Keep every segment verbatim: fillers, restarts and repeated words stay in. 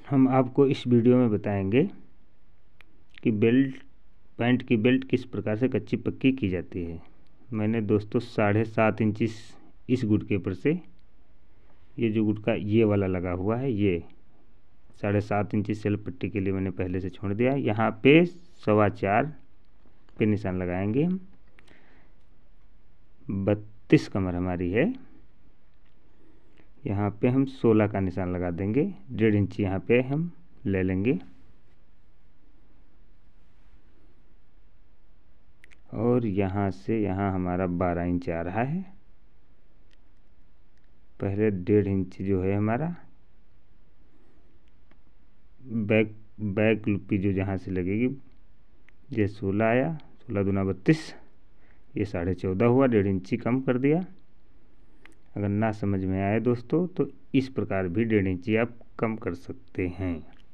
हम आपको इस वीडियो में बताएंगे कि बेल्ट पैंट की बेल्ट किस प्रकार से कच्ची पक्की की जाती है। मैंने दोस्तों साढ़े सात इंच इस गुटके पर से, ये जो गुटका ये वाला लगा हुआ है, ये साढ़े सात इंच सेल्फ पट्टी के लिए मैंने पहले से छोड़ दिया। यहाँ पे सवा चार पे निशान लगाएंगे हम। बत्तीस कमर हमारी है, यहाँ पे हम सोलह का निशान लगा देंगे। डेढ़ इंच यहाँ पे हम ले लेंगे और यहाँ से यहाँ हमारा बारह इंच आ रहा है। पहले डेढ़ इंच जो है हमारा बैक बैक लुप्पी जो जहाँ से लगेगी, ये सोलह आया, सोलह दूना बत्तीस, ये साढ़े चौदह हुआ, डेढ़ इंची कम कर दिया। अगर ना समझ में आए दोस्तों तो इस प्रकार भी डेढ़ इंची आप कम कर सकते हैं।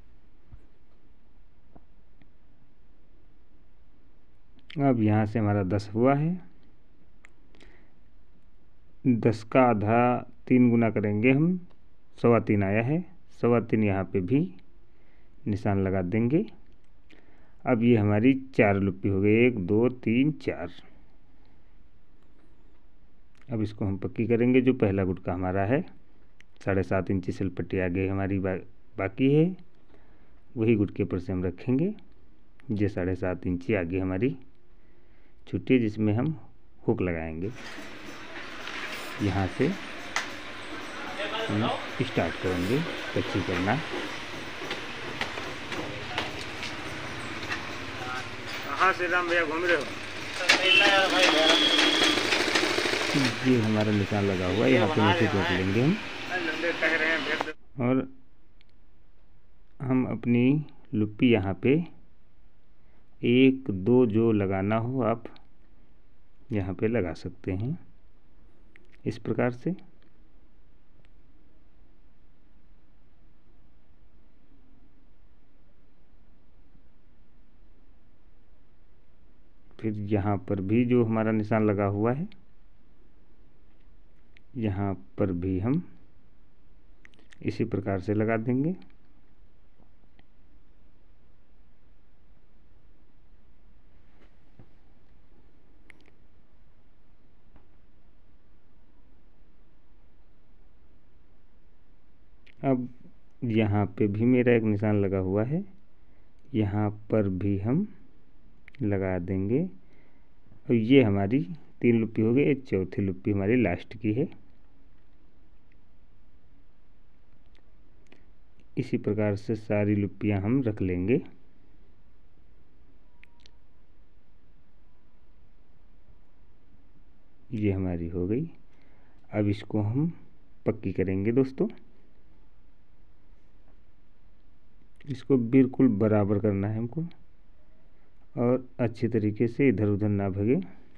अब यहाँ से हमारा दस हुआ है, दस का आधा तीन गुना करेंगे हम, सवा तीन आया है। सवा तीन यहाँ पे भी निशान लगा देंगे। अब ये हमारी चार लुप्पी हो गई, एक दो तीन चार। अब इसको हम पक्की करेंगे। जो पहला गुटका हमारा है, साढ़े सात इंची सिल पट्टी आगे हमारी बा, बाकी है, वही गुटके पर से हम रखेंगे। ये साढ़े सात इंची आगे हमारी छुट्टी, जिसमें हम हुक लगाएंगे। यहाँ से हम स्टार्ट करेंगे कच्ची करना। कहाँ से राम भैया घूम रहे हो? ये हमारा निशान लगा हुआ है, यहाँ पे नीचे रोक लेंगे हम। और हम अपनी लुप्पी यहाँ पे एक दो जो लगाना हो आप यहाँ पे लगा सकते हैं इस प्रकार से। फिर यहाँ पर भी जो हमारा निशान लगा हुआ है, यहाँ पर भी हम इसी प्रकार से लगा देंगे। अब यहाँ पे भी मेरा एक निशान लगा हुआ है, यहाँ पर भी हम लगा देंगे। और ये हमारी तीन लुप्पी हो गई, एक चौथी लुप्पी हमारी लास्ट की है। इसी प्रकार से सारी लुप्पियाँ हम रख लेंगे। ये हमारी हो गई। अब इसको हम पक्की करेंगे दोस्तों। इसको बिल्कुल बराबर करना है हमको और अच्छी तरीके से इधर उधर ना भगे,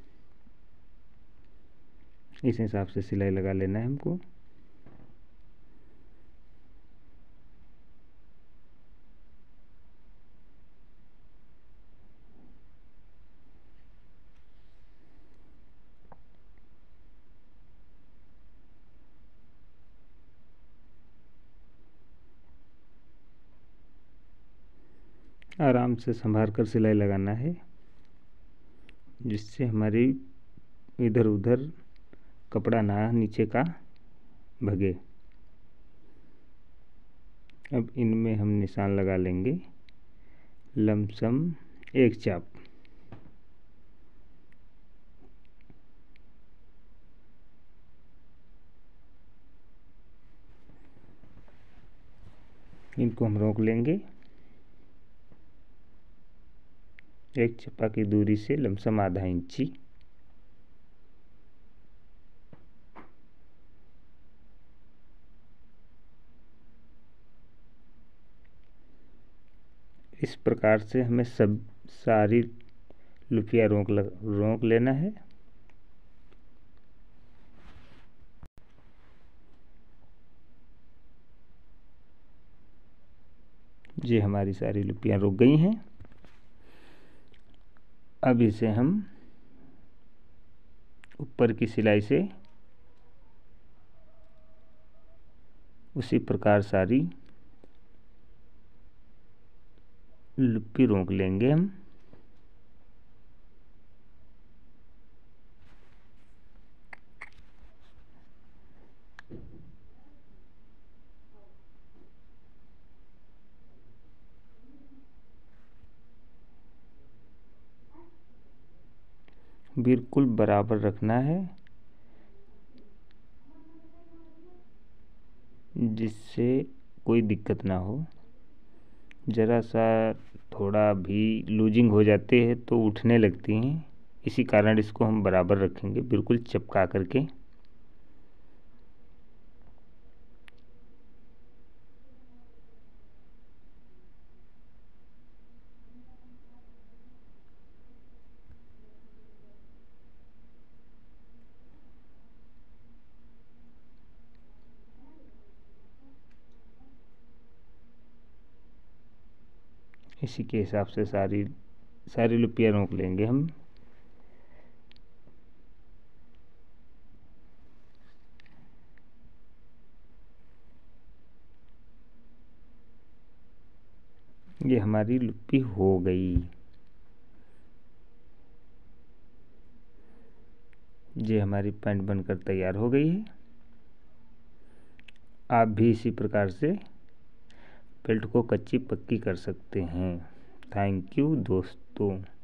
इस हिसाब से सिलाई लगा लेना है हमको। आराम से संभाल कर सिलाई लगाना है, जिससे हमारी इधर उधर कपड़ा ना नीचे का भगे। अब इनमें हम निशान लगा लेंगे लमसम एक चाप। इनको हम रोक लेंगे एक चप्पा की दूरी से लमसम आधा इंची। इस प्रकार से हमें सब सारी लुफिया रोक रोक लेना है। ये हमारी सारी लुपियाँ रुक गई हैं। अब इसे हम ऊपर की सिलाई से उसी प्रकार सारी लुप्पी रोक लेंगे हम। बिल्कुल बराबर रखना है, जिससे कोई दिक्कत ना हो। ज़रा सा थोड़ा भी लूजिंग हो जाते हैं तो उठने लगती हैं, इसी कारण इसको हम बराबर रखेंगे, बिल्कुल चिपका करके। इसी के हिसाब से सारी सारी लुप्पियाँ रोक लेंगे हम। ये हमारी लुप्पी हो गई। ये हमारी पैंट बनकर तैयार हो गई है। आप भी इसी प्रकार से बेल्ट को कच्ची पक्की कर सकते हैं। थैंक यू दोस्तों।